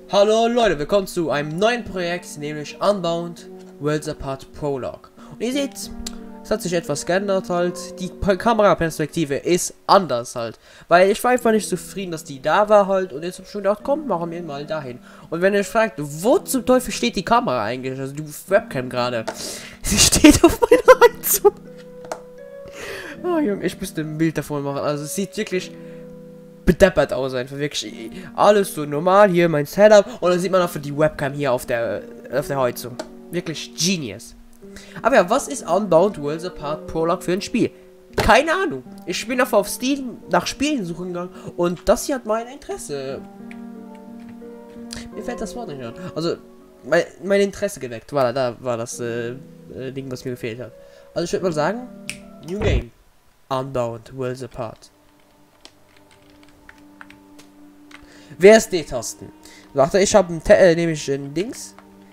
Hallo Leute, willkommen zu einem neuen Projekt, nämlich Unbound Worlds Apart Prologue. Und ihr seht, es hat sich etwas geändert halt. Die Kameraperspektive ist anders halt. Weil ich war einfach nicht zufrieden, dass die da war halt. Und jetzt habe ich schon gedacht, komm, machen wir mal dahin. Und wenn ihr euch fragt, wo zum Teufel steht die Kamera eigentlich? Also die Webcam gerade. Sie steht auf meiner Heizung. Oh Junge, ich müsste ein Bild davon machen. Also es sieht wirklich bedeppert aus, einfach wirklich alles so normal. Hier mein Setup und dann sieht man einfach die Webcam hier auf der Heizung. Wirklich genius. Aber ja, was ist Unbound Worlds Apart Prologue für ein Spiel? Keine Ahnung. Ich bin einfach auf Steam nach Spielen suchen gegangen und das hier hat mein Interesse. Mir fällt das Wort nicht an. Also mein Interesse geweckt. Voilà, da war das Ding, was mir gefehlt hat. Also ich würde mal sagen, New Game. Unbound Worlds Apart. WSD-Tasten. Warte, ich habe nämlich ein Dings.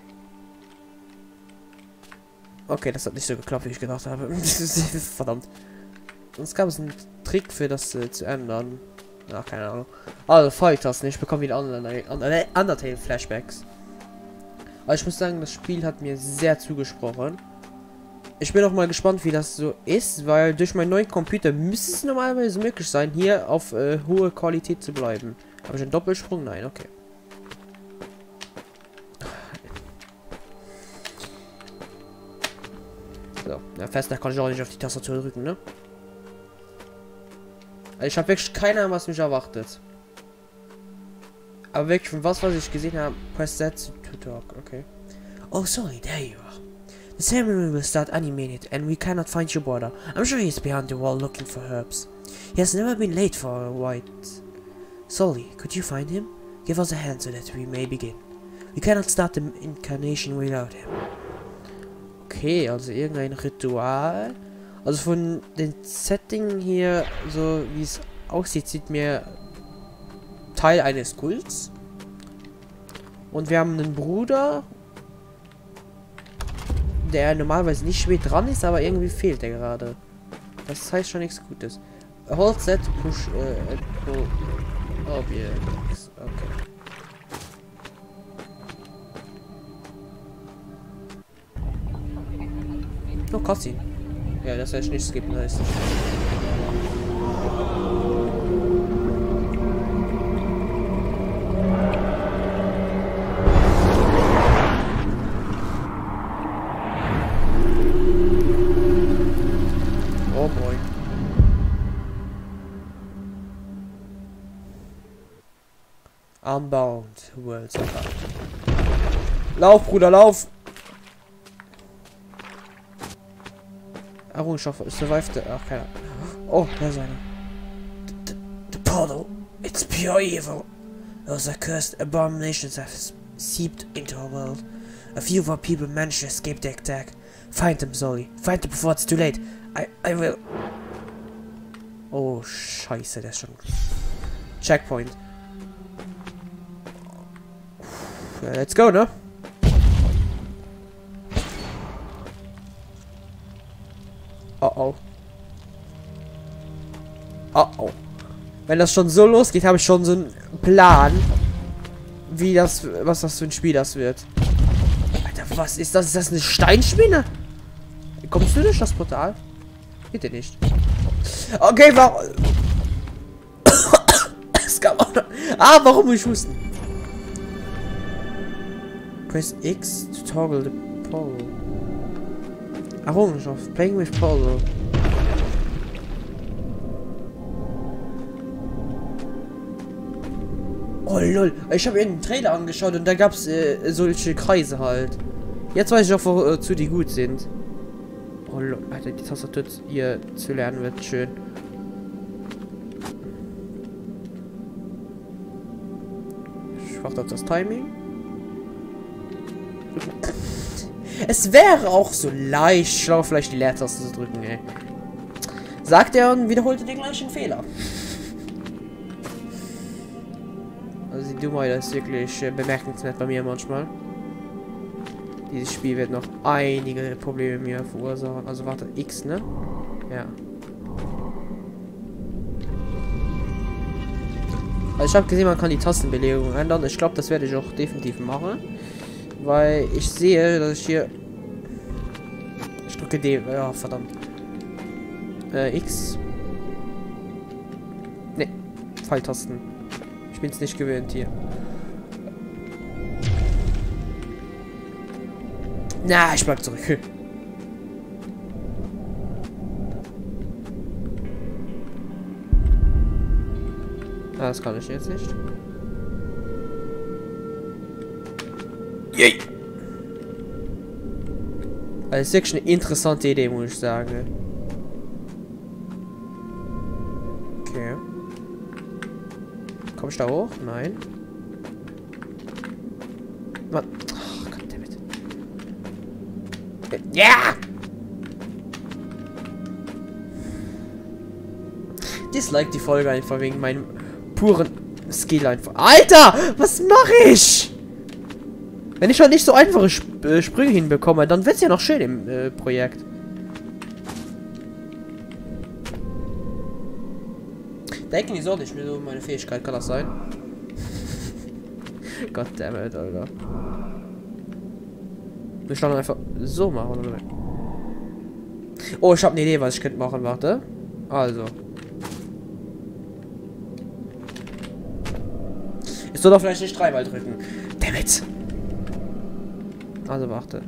Okay, das hat nicht so geklappt, wie ich gedacht habe. Verdammt. Sonst gab es einen Trick für das zu ändern. Ach, keine Ahnung. Also, Pfeiltasten. Ich bekomme wieder Undertale-Flashbacks. Aber ich muss sagen, das Spiel hat mir sehr zugesprochen. Ich bin auch mal gespannt, wie das so ist, weil durch meinen neuen Computer müsste es normalerweise möglich sein, hier auf hohe Qualität zu bleiben. Habe ich einen Doppelsprung? Nein, okay. So, ja, fester kann ich auch nicht auf die Tastatur drücken, ne? Also ich habe wirklich keine Ahnung, was mich erwartet. Aber wirklich von was ich gesehen habe, press Z to talk, okay. Oh, sorry, there you are. The ceremony will start any minute, and we cannot find your brother. I'm sure he's behind the wall looking for herbs. He has never been late for a white. Sully, could you find him? Give us a hand so that we may begin. We cannot start the incarnation without him. Okay, also irgendein Ritual. Also von den Setting hier, so wie es aussieht, sieht mir Teil eines Kults. Und wir haben einen Bruder, der normalerweise nicht spät dran ist, aber irgendwie fehlt er gerade. Das heißt schon nichts Gutes. Hold set, push, pull. Oh, yeah. Okay. Oh, Cutscene. Ja, das heißt nicht skippen, das heißt nicht. Oh boy. Unbound Worlds Apart. Lauf, Bruder, lauf! Errungenschaft, survived. Ach, keine Ahnung. Oh, da ist einer. The portal, it's pure evil. Those accursed abominations have seeped into our world. A few of our people managed to escape the attack. Find them, Sully. Find them before it's too late. I will. Oh, scheiße, der ist schon. Checkpoint. Let's go, ne? Oh oh. Oh oh. Wenn das schon so losgeht, habe ich schon so einen Plan, wie das, was das für ein Spiel das wird. Alter, was ist das? Ist das eine Steinspinne? Kommst du durch das Portal? Bitte nicht. Okay, warum? Es gab auch noch. Ah, warum muss ich husten? Press X to toggle the pole. Errungenschaft. Playing with pole. Oh lol. Ich habe irgendeinen Trailer angeschaut und da gab es solche Kreise halt. Jetzt weiß ich auch, wozu die gut sind. Oh lol. Alter, die Tastatur hier zu lernen wird schön. Ich warte auf das Timing. Es wäre auch so leicht, schlau vielleicht die Leertaste zu drücken, ey. Sagt er und wiederholte den gleichen Fehler. Also die Dummheit ist wirklich bemerkenswert bei mir manchmal. Dieses Spiel wird noch einige Probleme mir verursachen. Also warte, X, ne? Ja. Also ich habe gesehen, man kann die Tastenbelegung ändern. Ich glaube, das werde ich auch definitiv machen. Weil ich sehe, dass ich hier... Ich drücke D. Ja, verdammt. X. Ne, Pfeiltasten. Ich bin es nicht gewöhnt hier. Na, ich bleib zurück. Ah, das kann ich jetzt nicht. Yay. Also, ist wirklich eine interessante Idee, muss ich sagen. Okay. Komm ich da hoch? Nein. Mann. Oh, goddammit. Ja! Dislike die Folge einfach wegen meinem puren Skill einfach. Alter! Was mache ich? Wenn ich schon nicht so einfache Sprünge hinbekomme, dann wird es ja noch schön im Projekt. Denken die so nicht mehr so meine Fähigkeit, kann das sein? Goddammit, Alter. Wir schauen einfach so machen, oder? Oh, ich habe eine Idee, was ich könnte machen, warte. Also. Ich soll doch vielleicht nicht dreimal drücken. Dammit. Also warte.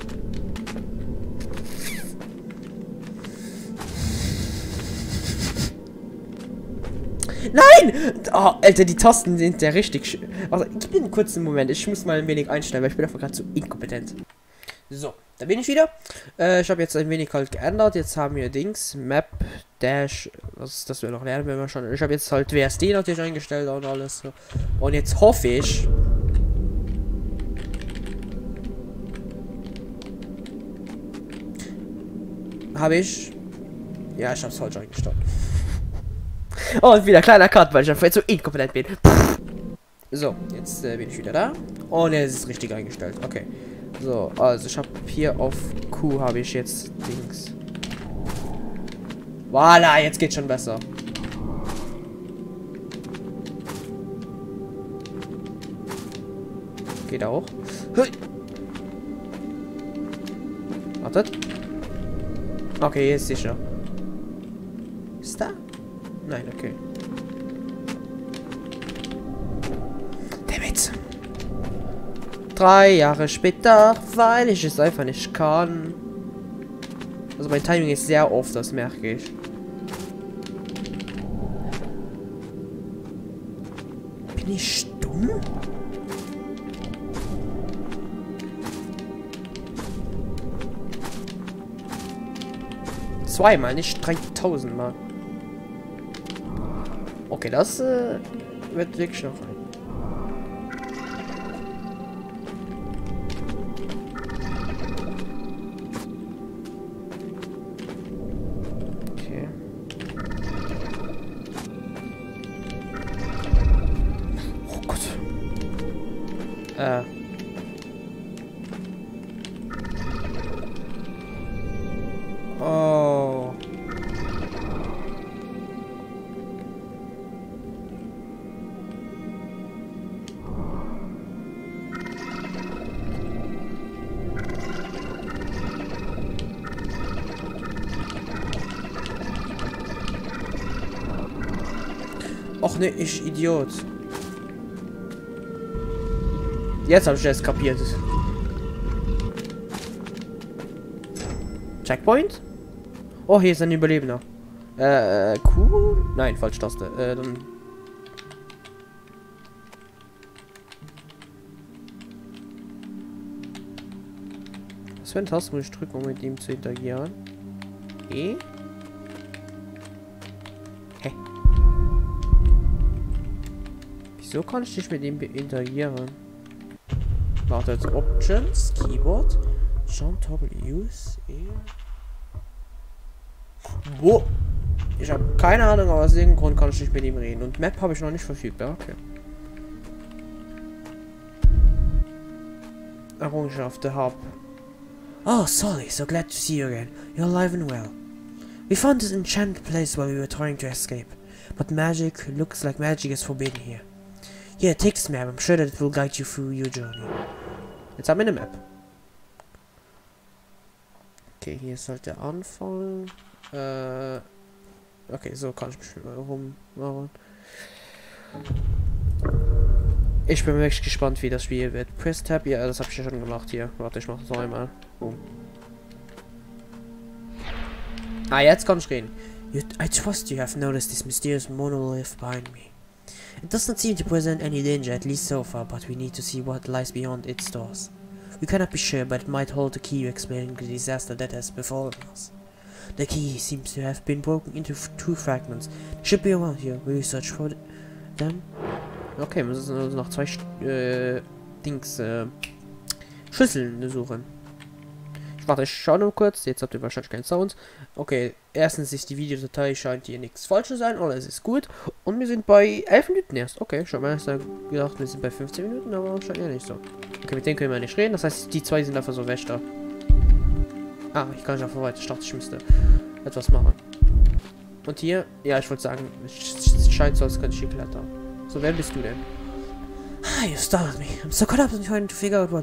Nein! Oh, Alter, die Tasten sind ja richtig. Also, gib mir einen kurzen Moment. Ich muss mal ein wenig einstellen, weil ich bin einfach gerade zu inkompetent. So, da bin ich wieder. Ich habe jetzt ein wenig halt geändert. Jetzt haben wir Dings, Map, Dash, das wir noch lernen, wenn wir schon. Ich habe jetzt halt WSD natürlich eingestellt und alles. So. Und jetzt hoffe ich. Habe ich. Ja, ich habe es falsch eingestellt. Und wieder kleiner Cut, weil ich einfach zu inkompetent bin. So, jetzt bin ich wieder da. Und jetzt ist es richtig eingestellt. Okay. So, also ich habe hier auf Q habe ich jetzt Dings. Voila, jetzt geht's schon besser. Geht auch. Hui. Wartet. Okay, ist sicher. Ist da? Nein, okay. Dammit. 3 Jahre später, weil ich es einfach nicht kann. Also mein Timing ist sehr oft, das merke ich. Bin ich stumm? Zweimal, nicht 3000 Mal. Okay, das wird wirklich noch ein. Okay. Oh Gott. Oh. Och ne, ich Idiot. Jetzt habe ich es kapiert. Checkpoint? Oh, hier ist ein Überlebender. Q? Nein, falsch Taste. Dann. Was für eine Taste muss ich drücken, um mit ihm zu interagieren? E? Hä? Wieso kann ich nicht mit ihm interagieren? Wartet, Options, Keyboard, Jump Use, E. Wo? Ich habe keine Ahnung, aber aus irgendeinem Grund kann ich nicht mit ihm reden. Und Map habe ich noch nicht verfügbar, okay. Errungenschaft, the Hub. Oh, Sully, so glad to see you again. You're alive and well. We found this enchanted place while we were trying to escape. But magic, looks like magic is forbidden here. Yeah, take this map. I'm sure that it will guide you through your journey. Jetzt haben wir eine Map. Okay, hier sollte anfangen. Okay, so kann ich mich rummachen. Ich bin wirklich gespannt, wie das Spiel wird. Press Tab, ja, das habe ich ja schon gemacht hier. Warte, ich mache das noch einmal. Ah, jetzt kann ich reden. I trust you have noticed this mysterious monolith behind me. It does not seem to present any danger, at least so far, but we need to see what lies beyond its doors. We cannot be sure, but it might hold the key explaining the disaster that has befallen us. The key seems to have been broken into two fragments. It should be around here. Will you search for them? Okay, wir müssen also noch zwei Schlüsseln suchen. Warte, ich schaue nur kurz. Jetzt habt ihr wahrscheinlich keinen Sound. Okay, erstens ist die Videodatei scheint hier nichts falsch zu sein, oder es ist gut. Und wir sind bei 11 Minuten erst. Okay, schon mal gedacht, wir sind bei 15 Minuten, aber scheint ja nicht so. Okay, mit denen können wir nicht reden. Das heißt, die zwei sind einfach so Wächter. Ah, ich kann nicht einfach weiter. Ich dachte, ich müsste etwas machen. Und hier, ja, ich wollte sagen, es scheint so, als könnte ich hier klettern. So, wer bist du denn? Ah, you startled me. I'm so caught up in trying to figure out what...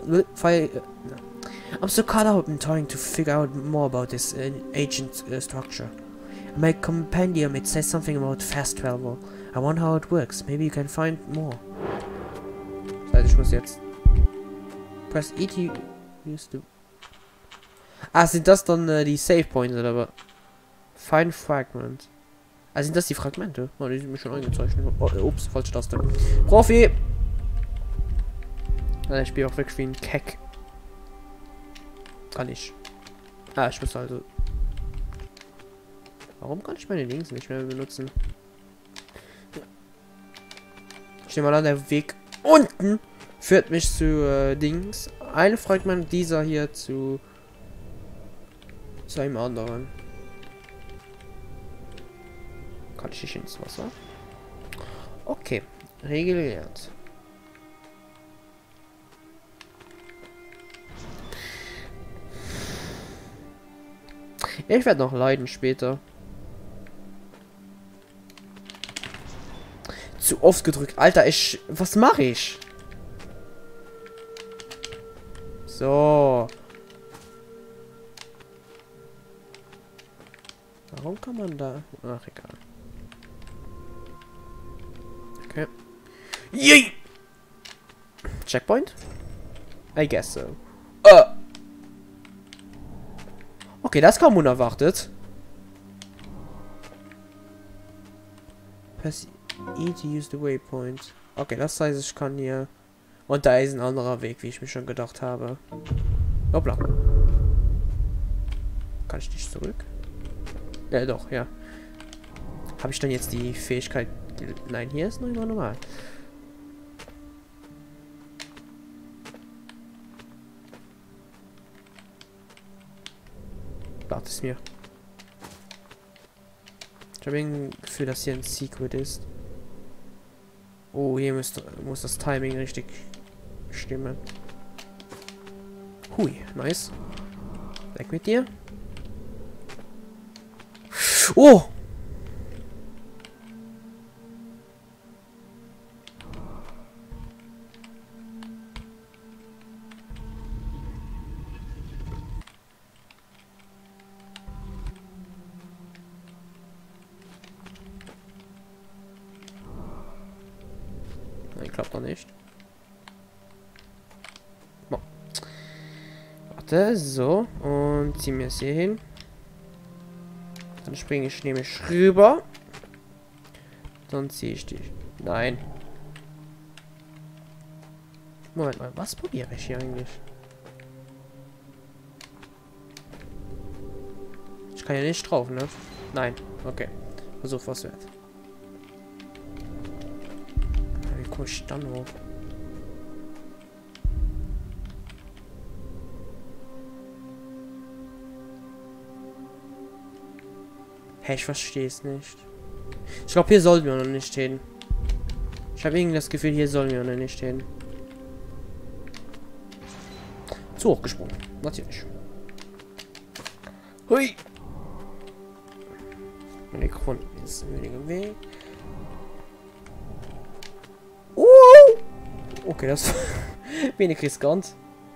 I'm so caught up in trying to figure out more about this ancient structure. In my compendium, it says something about fast travel. I wonder how it works. Maybe you can find more. Das heißt, ich muss jetzt... Press E to use the... Ah, sind das dann die Save Points oder was? Find Fragment. Ah, sind das die Fragmente? Oh, die sind mir schon eingezeichnet. Oh, ups, falsche Taste. Profi! Also ich spiele auch wirklich wie ein Keck. Kann ich. Ah, ich muss also... Warum kann ich meine Links nicht mehr benutzen? Ich nehme mal an, der Weg unten führt mich zu Dings. Ein Fragment dieser hier zu einem anderen. Kann ich nicht ins Wasser? Okay, Regel gelernt. Ich werde noch leiden später. Zu oft gedrückt. Alter, was mache ich? So. Warum kann man da... Ach, egal. Okay. Yay! Checkpoint? I guess so. Okay, das kam unerwartet. Press E to use the waypoint. Okay, das heißt, ich kann hier... Und da ist ein anderer Weg, wie ich mir schon gedacht habe. Hoppla. Kann ich nicht zurück? Ja, doch, ja. Habe ich dann jetzt die Fähigkeit... Nein, hier ist noch immer normal. Warte es mir. Ich habe ein Gefühl, dass hier ein Secret ist. Oh, hier muss das Timing richtig stimmen. Hui, nice. Weg mit dir. Oh! Nein, klappt noch nicht. Boah. Warte, so. Und ziehen wir es hier hin. Dann springe ich nämlich rüber. Dann ziehe ich die. Nein. Moment mal, was probiere ich hier eigentlich? Ich kann ja nicht drauf, ne? Nein. Okay. Versuch was wert. Wie komme ich dann hoch? Hey, ich verstehe es nicht. Ich glaube, hier sollten wir noch nicht hin. Ich habe irgendwie das Gefühl, hier sollen wir noch nicht hin. Zu hoch gesprungen. Natürlich. Hui! Mikrofon ist im Weg. Okay, das wenig riskant.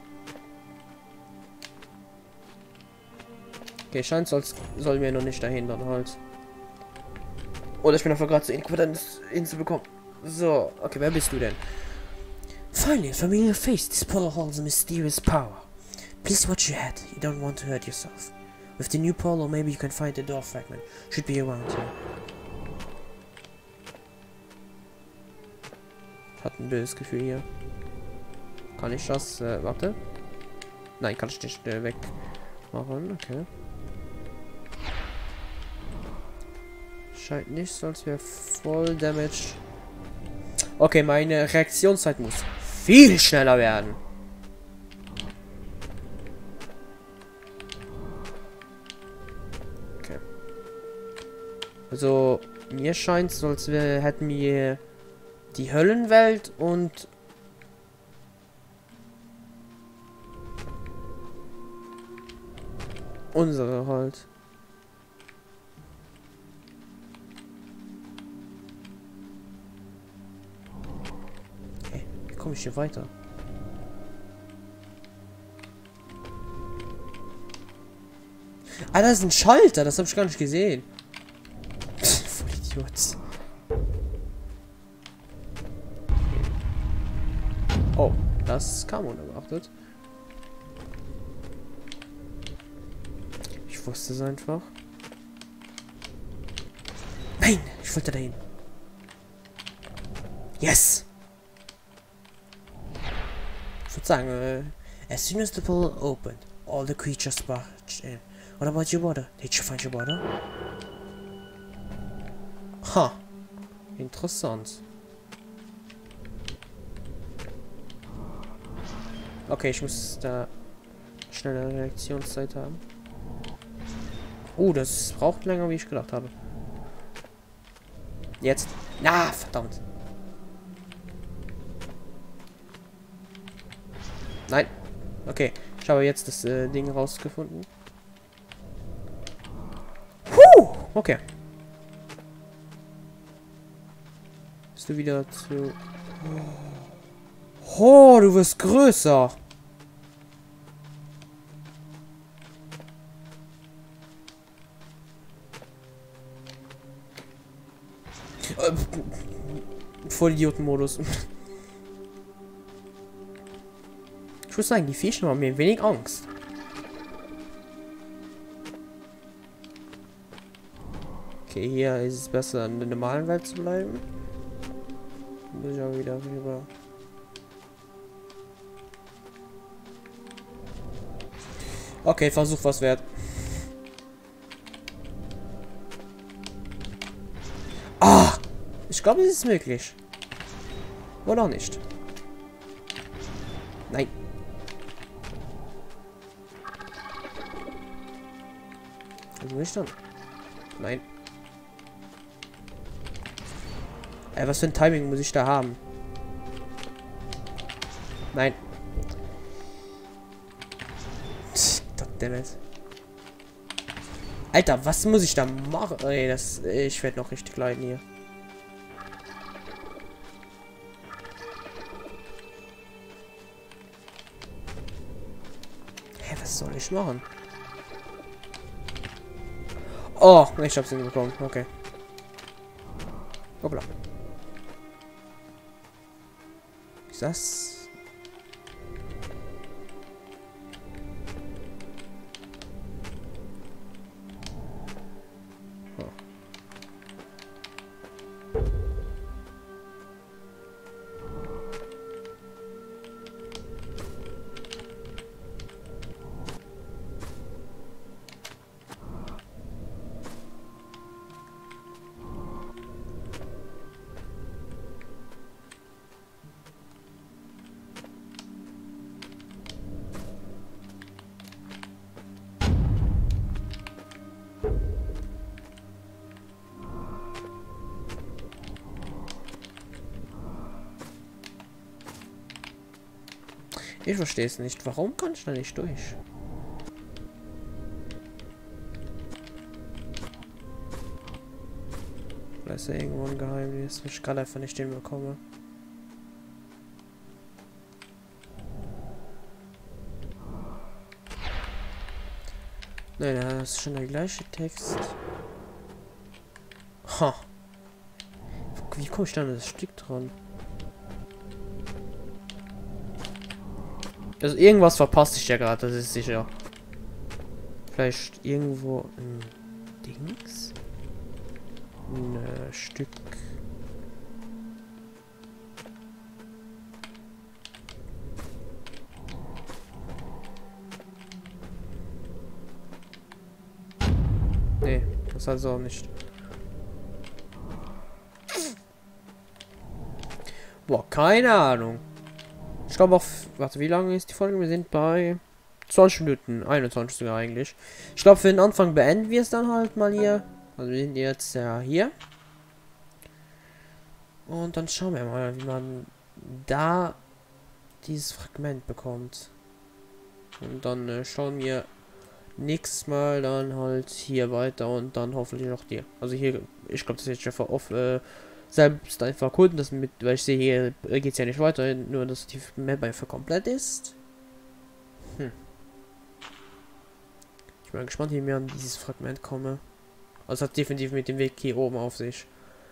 Okay, scheint soll mir noch nicht dahin dann halt. Oder ich bin einfach gerade zu inkompetent hinzubekommen. So, okay, wer bist du denn? Finally, a familiar face. This portal holds a mysterious power. Please watch your head. You don't want to hurt yourself. With the new portal, maybe you can find the door fragment. Should be around here. Hat ein böses Gefühl hier. Kann ich das, warte. Nein, kann ich nicht wegmachen. Okay. Scheint nicht so, als wäre voll Damage. Okay, meine Reaktionszeit muss viel schneller werden. Okay. Also, mir scheint es so, als hätten wir die Höllenwelt und unsere halt. Okay, wie komme ich hier weiter? Ah, das ist ein Schalter, das habe ich gar nicht gesehen. Voll Idiot. Oh, das kam unerwartet. Ich wusste es einfach. Nein, ich wollte dahin. Yes! Ich würde sagen, as soon as the portal opened, all the creatures barged in. What about your brother? Did you find your brother? Ha! Interessant. Okay, ich muss da schnelle Reaktionszeit haben. Das braucht länger, wie ich gedacht habe. Jetzt. Na, verdammt. Nein. Okay, ich habe jetzt das Ding rausgefunden. Okay. Bist du wieder zu... Oh, du wirst größer. Vollidioten-Modus. Ich muss sagen, die Viecher haben mir wenig Angst. Okay, hier ist es besser, in der normalen Welt zu bleiben. Muss ich auch wieder rüber. Okay, Versuch was wert. Ah! Ich glaube, es ist möglich. Oder auch nicht. Nein. Also nicht dann. Nein. Ey, was für ein Timing muss ich da haben? Nein. Goddammit. Alter, was muss ich da machen? Ey, ich werde noch richtig leiden hier. Hä, was soll ich machen? Oh, ich hab's nicht bekommen. Okay. Hoppla. Ist das? Ich verstehe es nicht. Warum kann ich da nicht durch? Da ist ja irgendwo ein Geheimnis, was ich gerade einfach nicht hinbekomme. Nein, das ist schon der gleiche Text. Ha. Wie komme ich da an das Stück dran? Also irgendwas verpasst ich ja gerade, das ist sicher. Vielleicht irgendwo ein Dings? Ein Stück. Nee, das also auch nicht. Boah, keine Ahnung. Ich glaube auch, warte, wie lange ist die Folge? Wir sind bei 20 Minuten, 21 sogar eigentlich. Ich glaube, für den Anfang beenden wir es dann halt mal hier. Also wir sind jetzt ja hier. Und dann schauen wir mal, wie man da dieses Fragment bekommt. Und dann schauen wir nächstes Mal dann halt hier weiter und dann hoffentlich noch dir. Also hier, ich glaube, das ist jetzt schon selbst einfach erkunden, das mit, weil ich sehe, hier geht es ja nicht weiter, nur dass die Map einfach komplett ist. Ich bin gespannt, wie wir an dieses Fragment komme. Also hat definitiv mit dem Weg hier oben auf sich.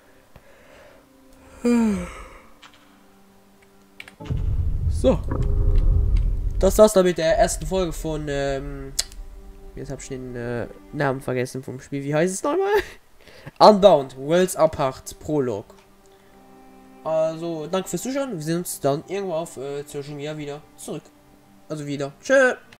So. Das war's dann mit der ersten Folge von, jetzt habe ich den Namen vergessen vom Spiel. Wie heißt es nochmal? Unbound, Worlds Apart, Prolog. Also, danke fürs Zuschauen. Wir sehen uns dann irgendwo auf Social Media wieder zurück. Also wieder. Tschö.